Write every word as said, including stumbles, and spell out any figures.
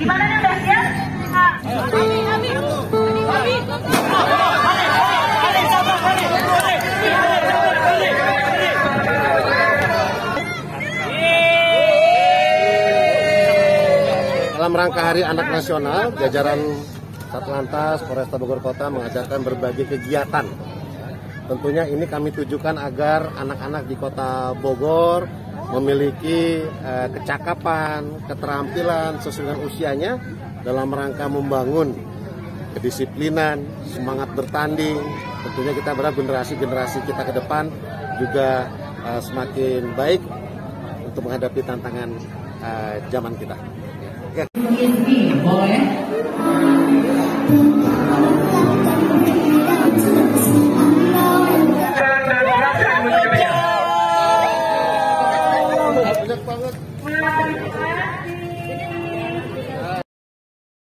Gimana nih, udah siap? Dalam rangka Hari Anak Nasional, jajaran Satlantas Polresta Bogor Kota mengadakan berbagai kegiatan. Tentunya ini kami tujukan agar anak-anak di Kota Bogor memiliki eh, kecakapan, keterampilan sesuai dengan usianya dalam rangka membangun kedisiplinan, semangat bertanding. Tentunya kita berharap generasi-generasi kita ke depan juga eh, semakin baik untuk menghadapi tantangan eh, zaman kita. Ya. Boleh.